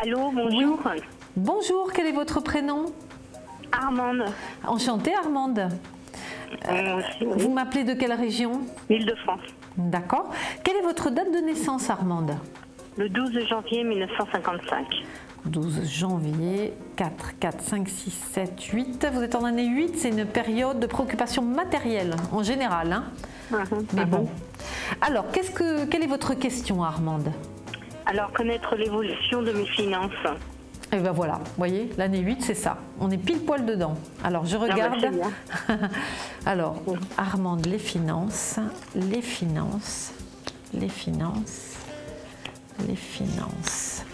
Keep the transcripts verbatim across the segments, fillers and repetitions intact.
Allô, bonjour. Oui. Bonjour, quel est votre prénom? Armande. Enchantée Armande. Euh, aussi, oui. Vous m'appelez de quelle région? Île-de-France. D'accord. Quelle est votre date de naissance Armande? Le douze janvier mille neuf cent cinquante-cinq. douze janvier, quatre, quatre, cinq, six, sept, huit. Vous êtes en année huit, c'est une période de préoccupation matérielle en général. Hein. Uh-huh, Mais uh-huh. bon. Alors, qu'est-ce que, quelle est votre question Armande? Alors, connaître l'évolution de mes finances. Et ben voilà, vous voyez, l'année huit, c'est ça. On est pile poil dedans. Alors, je regarde. Ah bah, Alors, Armande, les finances, les finances, les finances, les finances.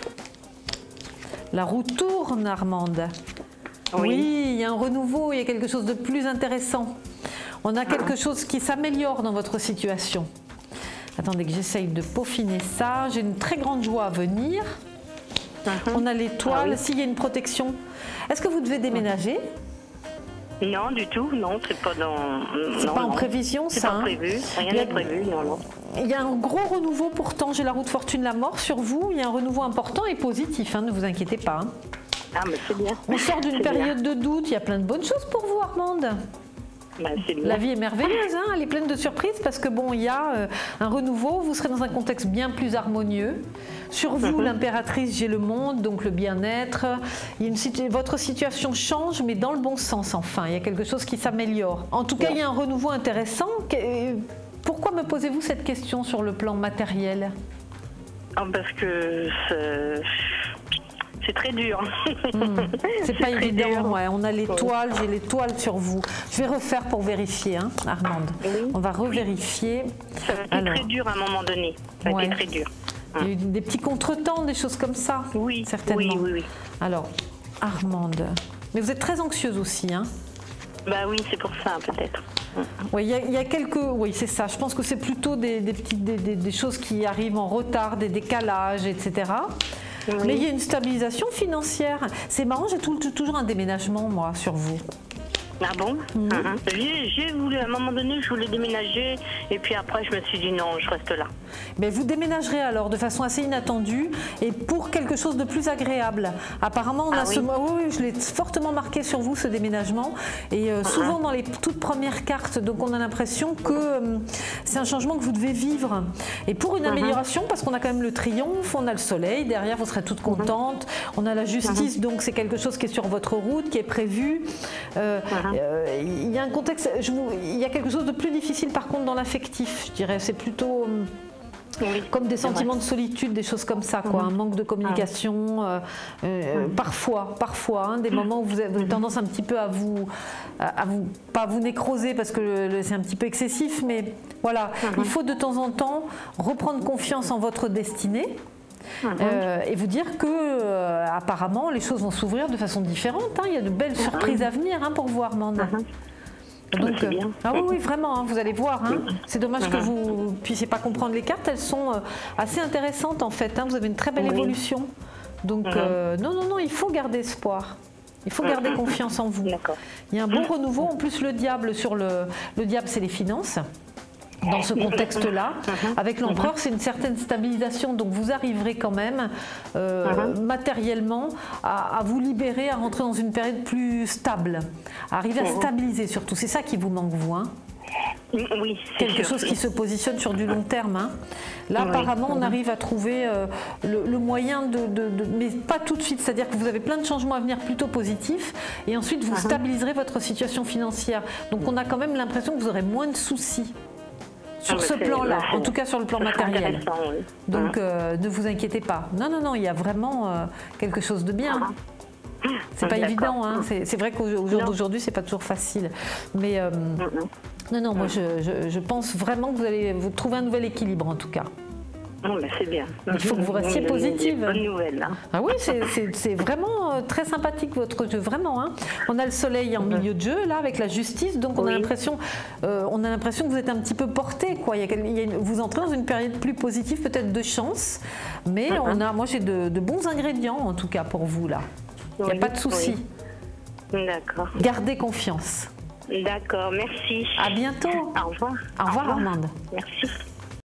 La roue tourne, Armande. Oui. Oui, il y a un renouveau, il y a quelque chose de plus intéressant. On a quelque chose qui s'améliore dans votre situation. Attendez que j'essaye de peaufiner ça. J'ai une très grande joie à venir. Uh-huh. On a l'étoile, Ah oui. s'il y a une protection. Est-ce que vous devez déménager? Non, du tout, non, c'est pas dans... C'est non, pas en non. prévision, C'est ça, pas hein. prévu, rien Il y a- n'est prévu, non, non. Il y a un gros renouveau pourtant, j'ai la roue de fortune, la mort sur vous. Il y a un renouveau important et positif, hein, ne vous inquiétez pas. hein. Ah, mais c'est bien. On sort d'une C'est bien. période de doute, il y a plein de bonnes choses pour vous Armande. Bah, c'est bien. La vie est merveilleuse, hein, elle est pleine de surprises parce que bon, il y a euh, un renouveau, vous serez dans un contexte bien plus harmonieux. Sur vous, Mhm. l'impératrice, j'ai le monde, donc le bien-être. Il y a une situ- Votre situation change, mais dans le bon sens enfin. Il y a quelque chose qui s'améliore. En tout cas, il y a un renouveau intéressant. Que- Pourquoi me posez-vous cette question sur le plan matériel? Ah, parce que c'est- c'est très dur. Hmm, C'est pas très évident, dur. ouais. On a l'étoile, j'ai l'étoile sur vous. Je vais refaire pour vérifier, hein, Armande. Oui. On va revérifier. Ça a été Alors. très dur à un moment donné. Ça a Ouais. été très dur. Il y a eu des petits contretemps, des choses comme ça. Oui, certainement. oui, oui, oui. Alors, Armande, mais vous êtes très anxieuse aussi, hein? Bah oui, c'est pour ça, peut-être. Oui, il y, a- il y a quelques, oui, c'est ça. Je pense que c'est plutôt des, des petites, des, des- des choses qui arrivent en retard, des décalages, et cetera. Oui. Mais il y a une stabilisation financière. C'est marrant, j'ai tout- tout- toujours un déménagement, moi, sur vous. Ah bon? Mhm. Mhm. J'ai j'ai voulu, à un moment donné, je voulais déménager, et puis après, je me suis dit non, je reste là. Mais vous déménagerez alors de façon assez inattendue et pour quelque chose de plus agréable. Apparemment, on a Ah ce oui. oui, oui, je l'ai fortement marqué sur vous ce déménagement et euh, souvent dans les toutes premières cartes, donc on a l'impression que euh, c'est un changement que vous devez vivre. Et pour une amélioration, parce qu'on a quand même le triomphe, on a le soleil, derrière vous serez toute contente, on a la justice, donc c'est quelque chose qui est sur votre route, qui est prévu. Euh, euh, il y a un contexte, je vous- il y a quelque chose de plus difficile par contre dans l'affectif, je dirais. C'est plutôt euh, Oui. comme des c'est vrai. sentiments de solitude, des choses comme ça, quoi, un manque de communication, euh, euh, parfois, parfois, hein, des moments où vous avez, vous avez tendance un petit peu à vous, à à vous, pas à vous nécroser parce que le- le- c'est un petit peu excessif, mais voilà, il faut de temps en temps reprendre confiance en votre destinée. euh, et vous dire que euh, apparemment les choses vont s'ouvrir de façon différente. hein. Il y a de belles surprises à venir hein, pour vous, Armande. Donc, c'est euh, bien. ah oui, oui, vraiment, hein, vous allez voir. hein. C'est dommage que vous ne puissiez pas comprendre les cartes. Elles sont euh, assez intéressantes en fait. hein. Vous avez une très belle Oui. évolution. Donc, euh, non, non, non, il faut garder espoir. Il faut garder confiance en vous. D'accord. Il y a un bon renouveau. En plus, le diable, sur le, le diable, c'est les finances. Dans ce contexte-là, avec l'empereur, c'est une certaine stabilisation. Donc, vous arriverez quand même euh, matériellement à, à vous libérer, à rentrer dans une période plus stable, à arriver à stabiliser surtout. C'est ça qui vous manque, vous. Hein. Oui, c'est Quelque sûr. chose qui se positionne sur du long terme. hein. Là, Oui. apparemment, on arrive à trouver euh, le, le moyen de, de- de- mais pas tout de suite. C'est-à-dire que vous avez plein de changements à venir plutôt positifs, et ensuite vous stabiliserez votre situation financière. Donc, on a quand même l'impression que vous aurez moins de soucis sur Ah, bah, ce c'est- plan-là, c'est- en tout cas sur le plan ça sera matériel. intéressant, oui. Donc, euh, ne vous inquiétez pas. Non, non, non, il y a vraiment euh, quelque chose de bien. C'est pas D'accord. évident, hein. c'est c'est vrai qu'au jour Non. d'aujourd'hui, c'est pas toujours facile. Mais euh, Mhm. non, non, moi je, je- je pense vraiment que vous allez vous trouver un nouvel équilibre en tout cas. Bon, ben, c'est bien. Il faut que vous restiez Des- positive. des Bonne nouvelle. Hein. Ah oui, c'est- c'est c'est vraiment euh, très sympathique votre jeu, vraiment. hein. On a le soleil en milieu de jeu, là, avec la justice, donc on a Oui. l'impression euh, on a l'impression que vous êtes un petit peu porté, quoi. Il y a, quel- il y a une- vous entrez dans une période plus positive, peut-être de chance, mais on a, moi j'ai de, de bons ingrédients en tout cas pour vous, là. Il n'y a Oui, pas de souci. oui. D'accord. Gardez confiance. D'accord, merci. À bientôt. Au revoir. Au revoir, Armande. Merci.